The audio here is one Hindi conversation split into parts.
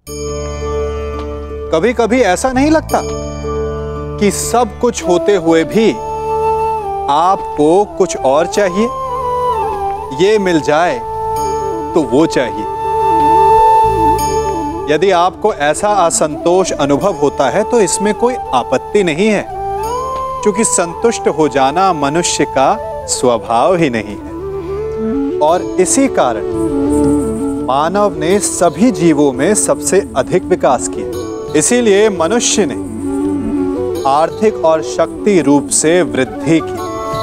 कभी कभी ऐसा नहीं लगता कि सब कुछ होते हुए भी आपको कुछ और चाहिए? ये मिल जाए तो वो चाहिए। यदि आपको ऐसा असंतोष अनुभव होता है तो इसमें कोई आपत्ति नहीं है, क्योंकि संतुष्ट हो जाना मनुष्य का स्वभाव ही नहीं है। और इसी कारण मानव ने सभी जीवों में सबसे अधिक विकास किया। इसीलिए मनुष्य ने आर्थिक और शक्ति रूप से वृद्धि की,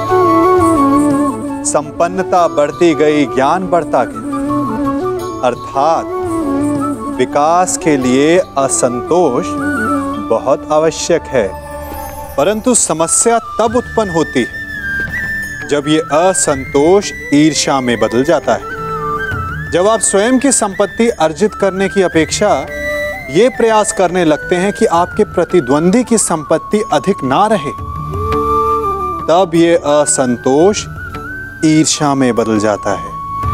संपन्नता बढ़ती गई, ज्ञान बढ़ता गया। अर्थात विकास के लिए असंतोष बहुत आवश्यक है। परंतु समस्या तब उत्पन्न होती है जब ये असंतोष ईर्ष्या में बदल जाता है। जब आप स्वयं की संपत्ति अर्जित करने की अपेक्षा ये प्रयास करने लगते हैं कि आपके प्रतिद्वंदी की संपत्ति अधिक ना रहे, तब ये असंतोष ईर्ष्या में बदल जाता है।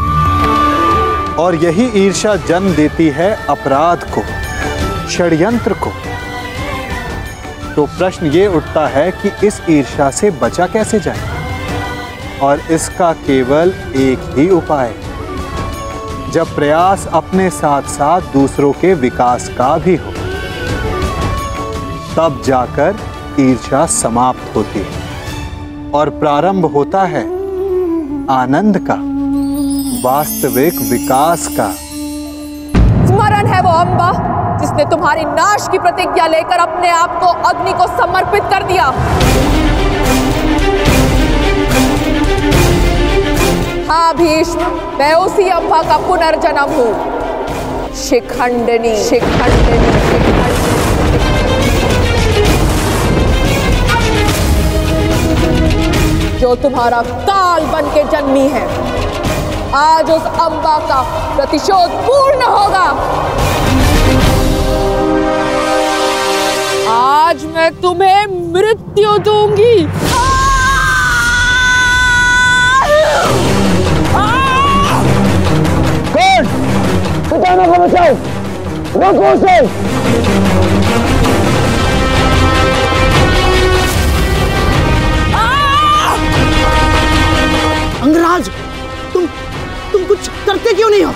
और यही ईर्ष्या जन्म देती है अपराध को, षड्यंत्र को। तो प्रश्न ये उठता है कि इस ईर्ष्या से बचा कैसे जाए? और इसका केवल एक ही उपाय है, जब प्रयास अपने साथ साथ दूसरों के विकास का भी हो, तब जाकर ईर्ष्या समाप्त होती है और प्रारंभ होता है आनंद का, वास्तविक विकास का। स्मरण है वो अम्बा जिसने तुम्हारी नाश की प्रतिज्ञा लेकर अपने आप को अग्नि को समर्पित कर दिया। हाँ भीष्म, मैं उसी अम्बा का पुनर्जन्म हूँ। शिखंडिनी, शिखंडिनी, जो तुम्हारा काल बन के जन्मी है। आज उस अम्बा का प्रतिशोध पूर्ण होगा। आज मैं तुम्हें मृत्यु दूंगी। कौन? पितामह को बचाओ, रोको उसे। अंगराज, तुम कुछ करते क्यों नहीं हो?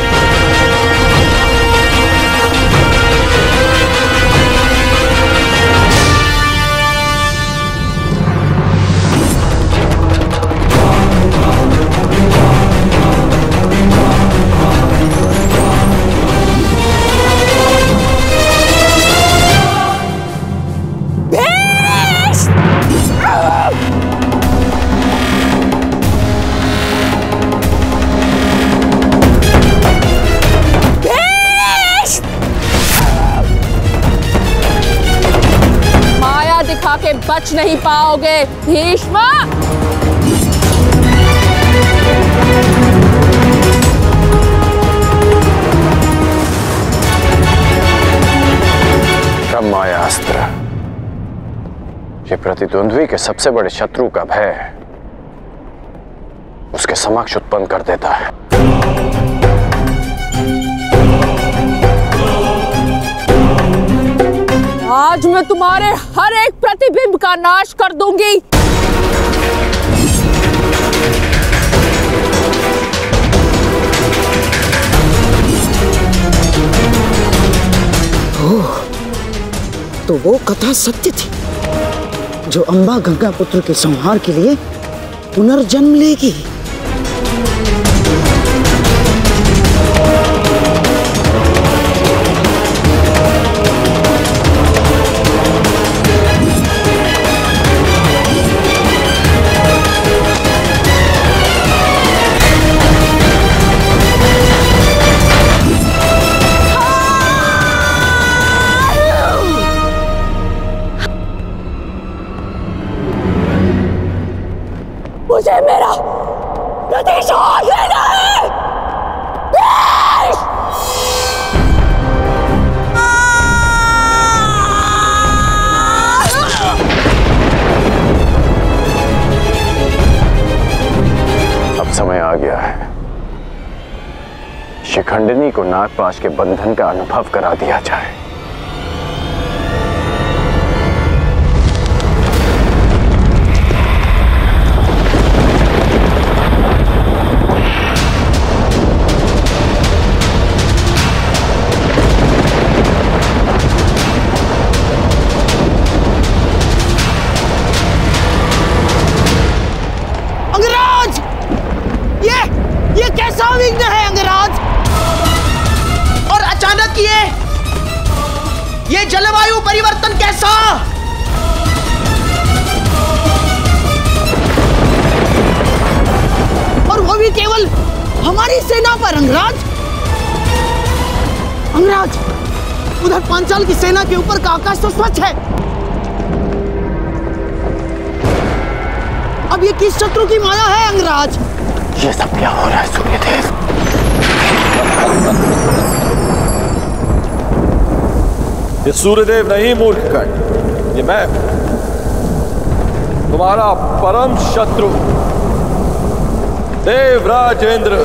के बच नहीं पाओगे भीष्म। ब्रह्मास्त्र ये प्रतिद्वंद्वी के सबसे बड़े शत्रु का भय उसके समक्ष उत्पन्न कर देता है। आज मैं तुम्हारे हर एक प्रतिबिंब का नाश कर दूंगी। ओह, तो वो कथा सत्य थी, जो अम्बा गंगा पुत्र के संहार के लिए पुनर्जन्म लेगी। मुझे मेरा खंडनी को नागपाश के बंधन का अनुभव करा दिया जाए। ये कैसा विघ्न है अंगराज? और अचानक ये जलवायु परिवर्तन कैसा? और वो भी केवल हमारी सेना पर अंगराज। अंगराज, उधर पांचाल की सेना के ऊपर का आकाश तो स्वच्छ है। अब ये किस शत्रु की माया है अंगराज? ये सब क्या हो रहा है सूर्यदेव? ये सूर्यदेव नहीं मूर्खकण, ये मैं, तुम्हारा परम शत्रु देवराज इंद्र।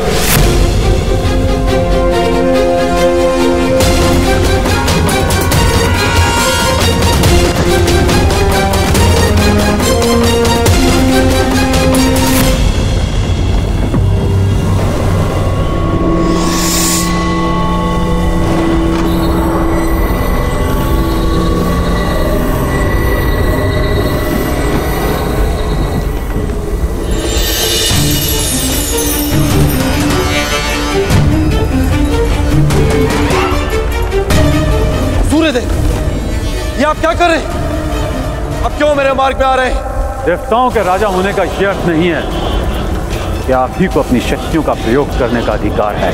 ये आप क्या कर रहे हैं? अब क्यों मेरे मार्ग में आ रहे हैं? देवताओं के राजा होने का यह अर्थ नहीं है कि आप ही को अपनी शक्तियों का प्रयोग करने का अधिकार है।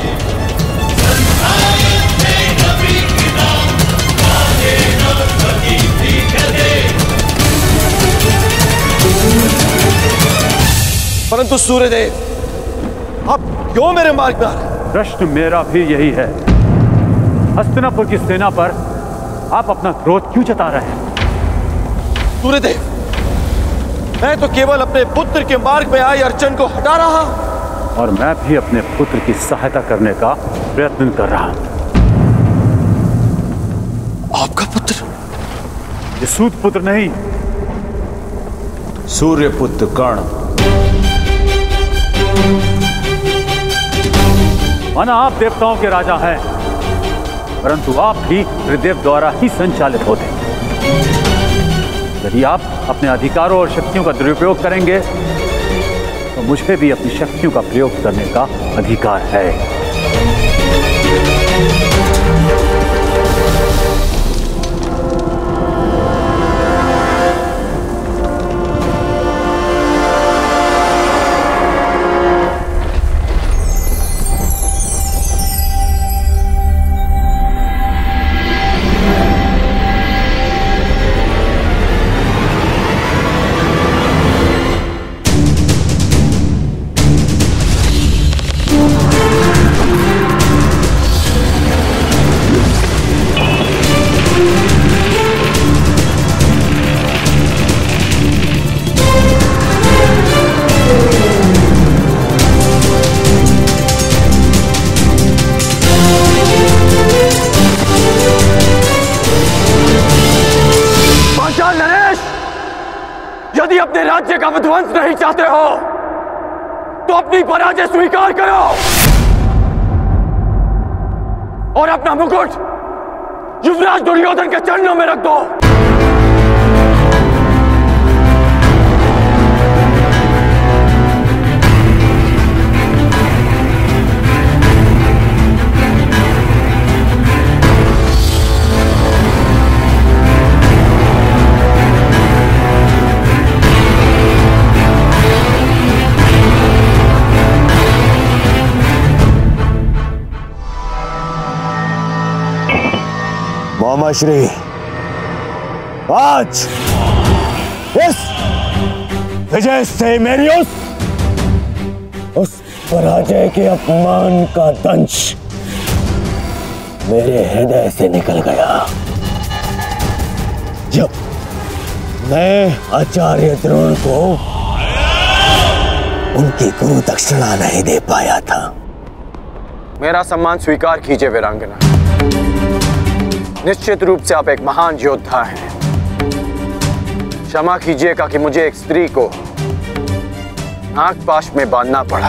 परंतु सूर्यदेव, आप क्यों मेरे मार्ग में आ रहे हैं? प्रश्न मेरा भी यही है। हस्तिनापुर की सेना पर आप अपना क्रोध क्यों जता रहे हैं? सूर्यदेव, मैं तो केवल अपने पुत्र के मार्ग में आई अड़चन को हटा रहा। और मैं भी अपने पुत्र की सहायता करने का प्रयत्न कर रहा हूं। आपका पुत्र? ये सूत पुत्र नहीं, सूर्यपुत्र कर्ण। माना आप देवताओं के राजा हैं, परंतु आप भी त्रिदेव द्वारा ही संचालित होते हैं। यदि आप अपने अधिकारों और शक्तियों का दुरुपयोग करेंगे तो मुझे भी अपनी शक्तियों का प्रयोग करने का अधिकार है। यदि अपने राज्य का विध्वंस नहीं चाहते हो तो अपनी पराजय स्वीकार करो और अपना मुकुट युवराज दुर्योधन के चरणों में रख दो। मामाश्री, आज इस विजय से मेरी उस पराजय के अपमान का दंश मेरे हृदय से निकल गया। जब मैं आचार्य द्रोण को उनकी गुरु दक्षिणा नहीं दे पाया था, मेरा सम्मान स्वीकार कीजिए वीरांगना। निश्चित रूप से आप एक महान योद्धा हैं। क्षमा कीजिएगा कि मुझे एक स्त्री को नागपाश में बांधना पड़ा।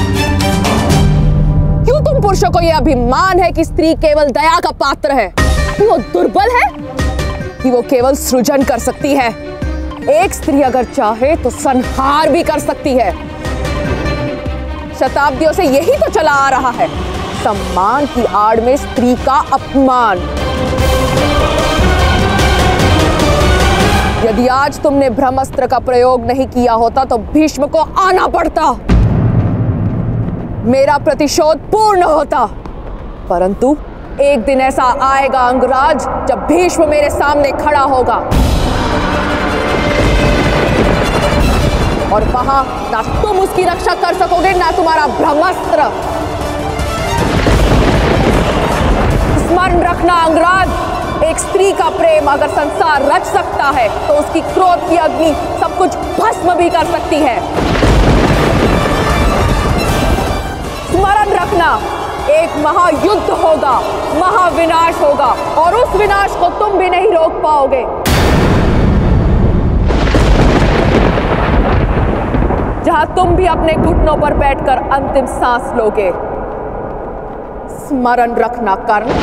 क्यों तुम पुरुषों को यह अभिमान है कि स्त्री केवल दया का पात्र है? कि वो दुर्बल है? कि वो केवल सृजन कर सकती है? एक स्त्री अगर चाहे तो संहार भी कर सकती है। शताब्दियों से यही तो चला आ रहा है, सम्मान की आड़ में स्त्री का अपमान। यदि आज तुमने ब्रह्मास्त्र का प्रयोग नहीं किया होता तो भीष्म को आना पड़ता, मेरा प्रतिशोध पूर्ण होता। परंतु एक दिन ऐसा आएगा अंगराज जब भीष्म मेरे सामने खड़ा होगा, और वहां ना तुम उसकी रक्षा कर सकोगे ना तुम्हारा ब्रह्मास्त्र। स्मरण रखना अंगराज, एक स्त्री का प्रेम अगर संसार रच सकता है तो उसकी क्रोध की अग्नि सब कुछ भस्म भी कर सकती है। स्मरण रखना, एक महायुद्ध होगा, महाविनाश होगा, और उस विनाश को तुम भी नहीं रोक पाओगे। जहां तुम भी अपने घुटनों पर बैठकर अंतिम सांस लोगे। स्मरण रखना कर्ण।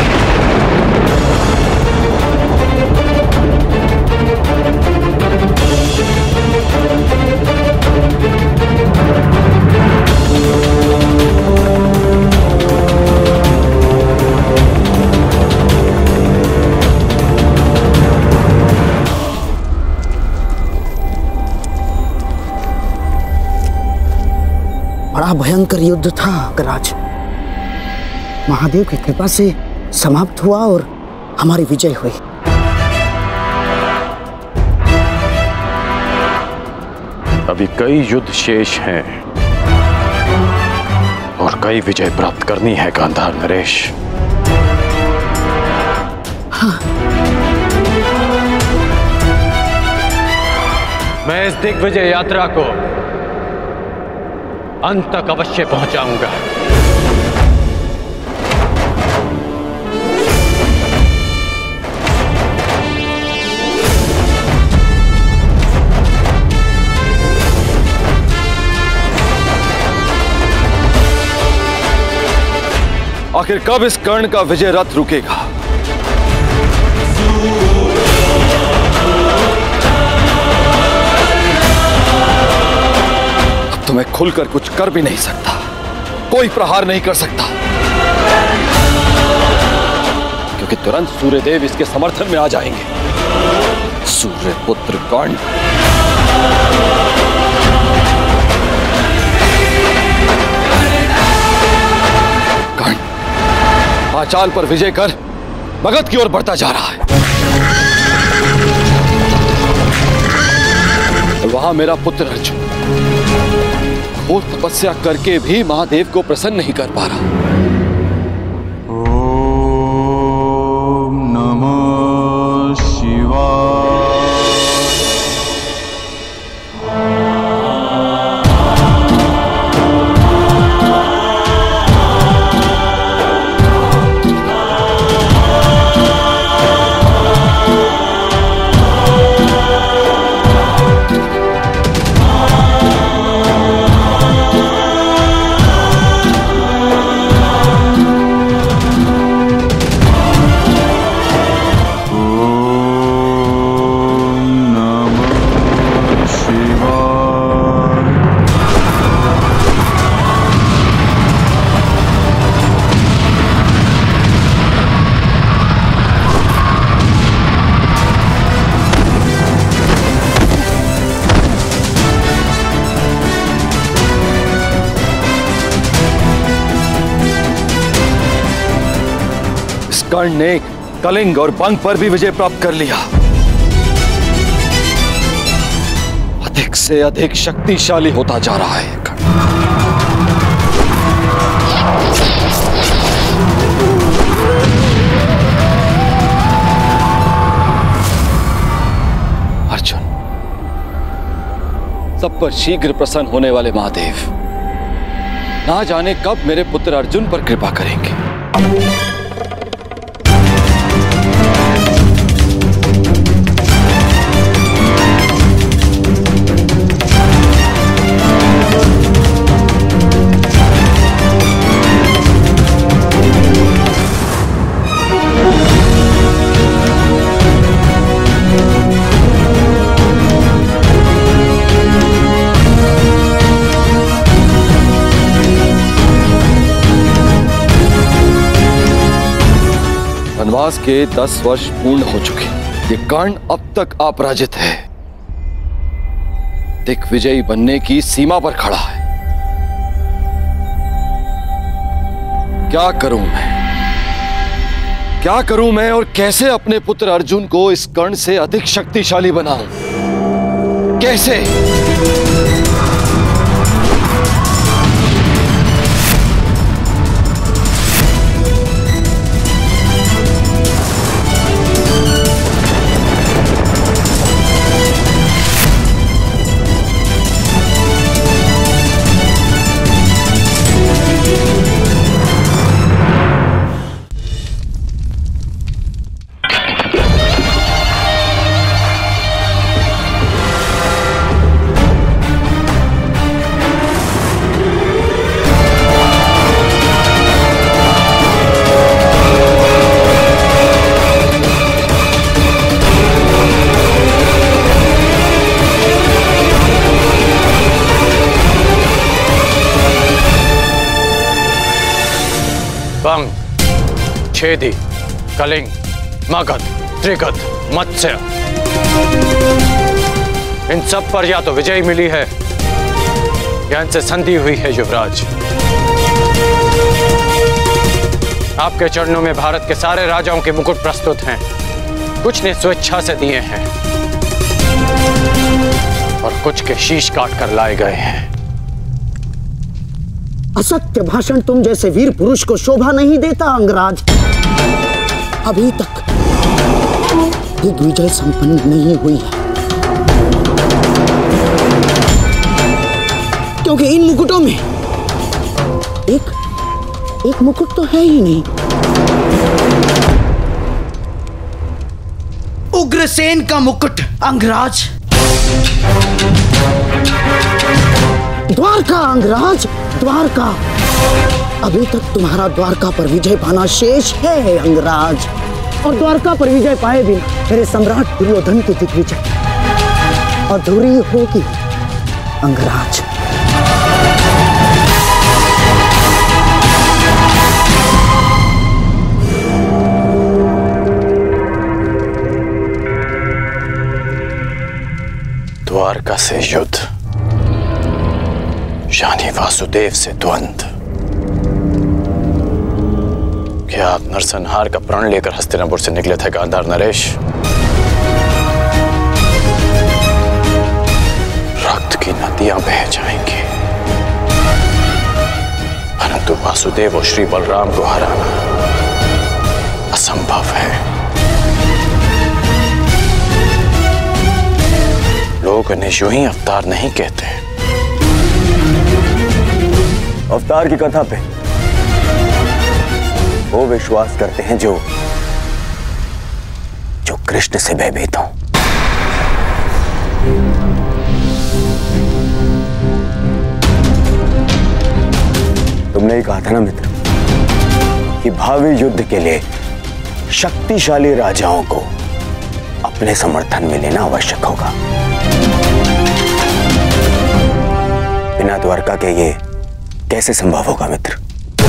बड़ा भयंकर युद्ध था अंगराज। महादेव की कृपा से समाप्त हुआ और हमारी विजय हुई। अभी कई युद्ध शेष हैं और कई विजय प्राप्त करनी है गांधार नरेश। हाँ। मैं इस दिग्विजय यात्रा को अंत तक अवश्य पहुंचाऊंगा। आखिर कब इस कर्ण का विजय रथ रुकेगा? अब तो मैं खुलकर कुछ कर भी नहीं सकता, कोई प्रहार नहीं कर सकता, क्योंकि तुरंत सूर्यदेव इसके समर्थन में आ जाएंगे। सूर्यपुत्र कर्ण, पांचाल पर विजय कर मगध की ओर बढ़ता जा रहा है। वहां मेरा पुत्र अर्जुन घोर तपस्या करके भी महादेव को प्रसन्न नहीं कर पा रहा। ओम नमः शिवाय। कर्ण ने कलिंग और बंग पर भी विजय प्राप्त कर लिया। अधिक से अधिक शक्तिशाली होता जा रहा है कर्ण। अर्जुन, सब पर शीघ्र प्रसन्न होने वाले महादेव ना जाने कब मेरे पुत्र अर्जुन पर कृपा करेंगे। वनवास के 10 वर्ष पूर्ण हो चुके। ये कर्ण अब तक अपराजित है, दिग्विजयी बनने की सीमा पर खड़ा है। क्या करूं मैं और कैसे अपने पुत्र अर्जुन को इस कर्ण से अधिक शक्तिशाली बनाऊं? कैसे? बंग, छेदी, कलिंग, मगध, त्रिगध, मत्स्य, इन सब पर या तो विजय मिली है या इनसे संधि हुई है। युवराज, आपके चरणों में भारत के सारे राजाओं के मुकुट प्रस्तुत हैं। कुछ ने स्वेच्छा से दिए हैं और कुछ के शीश काट कर लाए गए हैं। असत्य भाषण तुम जैसे वीर पुरुष को शोभा नहीं देता अंगराज। अभी तक दिग्विजय संपन्न नहीं हुई है, क्योंकि इन मुकुटों में एक मुकुट तो है ही नहीं। उग्रसेन का मुकुट अंगराज। द्वारका अंगराज, द्वारका। अभी तक तुम्हारा द्वारका पर विजय पाना शेष है अंगराज, और द्वारका पर विजय पाए बिना मेरे सम्राट दुर्योधन की दिग्विजय अधूरी होगी अंगराज। द्वारका से युद्ध यानी वासुदेव से द्वंद्व। क्या आप नरसंहार का प्रण लेकर हस्तिनापुर से निकले थे गांधार नरेश? रक्त की नदियां बह जाएंगी, परंतु वासुदेव और श्री बलराम को हराना असंभव है। लोग इन्हें यूं ही अवतार नहीं कहते। अवतार की कथा पे वो विश्वास करते हैं जो कृष्ण से भयभीत हो। तुमने ही कहा था ना मित्र कि भावी युद्ध के लिए शक्तिशाली राजाओं को अपने समर्थन में लेना आवश्यक होगा। बिना द्वारका के ये कैसे संभव होगा मित्र?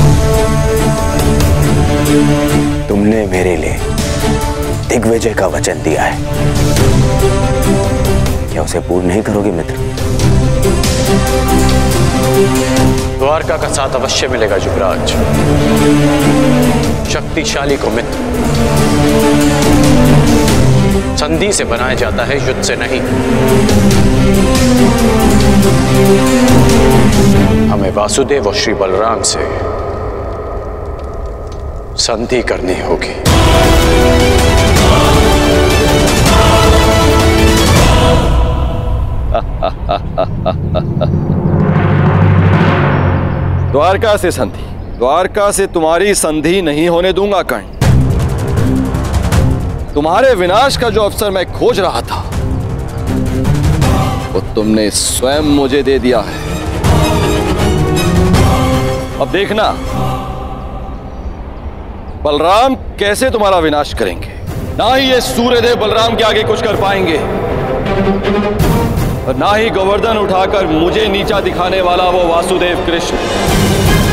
तुमने मेरे लिए दिग्विजय का वचन दिया है, क्या उसे पूर्ण नहीं करोगे मित्र? द्वारका का साथ अवश्य मिलेगा युवराज। शक्तिशाली को मित्र संधि से बनाया जाता है, युद्ध से नहीं। हमें वासुदेव और श्री बलराम से संधि करनी होगी। द्वारका से संधि, द्वारका से तुम्हारी संधि नहीं होने दूंगा कर्ण। तुम्हारे विनाश का जो अवसर मैं खोज रहा था वो तुमने स्वयं मुझे दे दिया है। अब देखना बलराम कैसे तुम्हारा विनाश करेंगे। ना ही ये सूर्यदेव बलराम के आगे कुछ कर पाएंगे और ना ही गोवर्धन उठाकर मुझे नीचा दिखाने वाला वो वासुदेव कृष्ण